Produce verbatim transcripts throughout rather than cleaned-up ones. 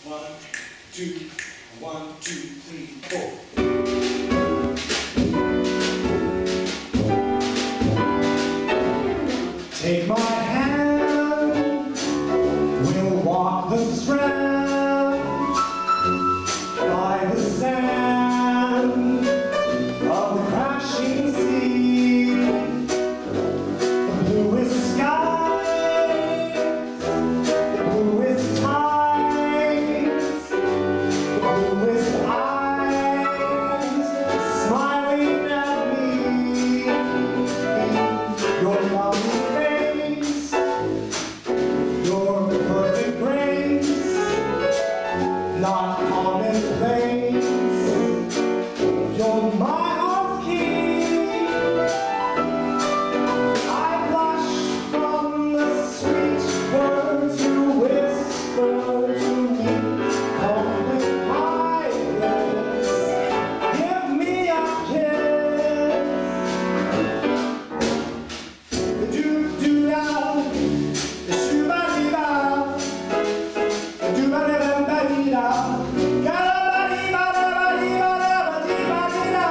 One, two, one, two, three, four. Take my hand, we'll walk the strand by the sand of the crashing sea. The bluest skies, the bluest tides, the bluest eyes smiling at me. Your lovely face, your perfect grace, not commonplace. You're my heart's key. I blush from the sweet words you whisper to me. Come with my lips, give me a kiss. The doo-doo-da, the shoo-ba-dee-ba, the doo-ba-dee-ba-dee-da, ga-da-ba-dee-ba-da-ba-dee-ba-da-ba-dee-ba-dee-da.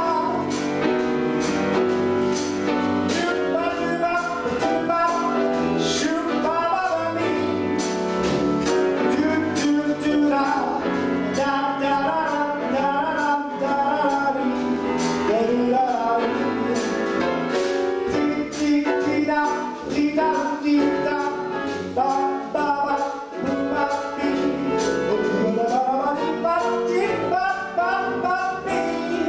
Doo-ba-doo-ba, doo-ba, shoo-ba-ba-ba-dee. Doo-doo-doo-da, da-da-da-da-da-da-da-dee, da-doo-da-da-dee. Dee-dee-dee-da, dee-da-dee-da, ba-ba-ba-boo-ba-bee, doo-da-da-da-da-dee-ba-dee-ba-ba-bee.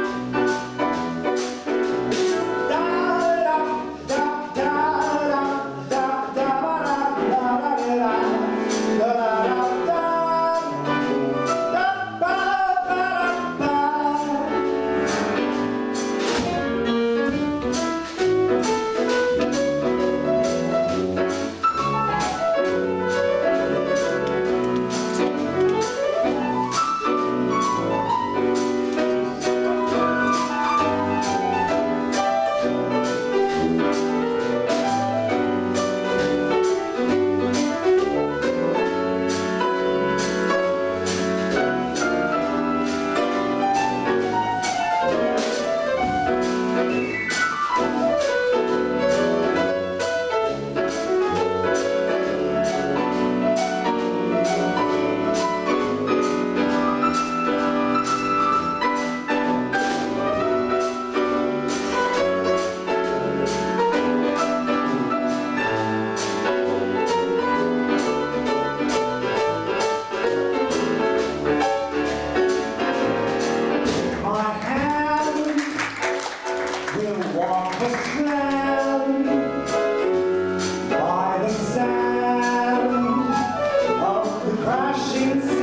Walk the strand by the sand of the crashing sea.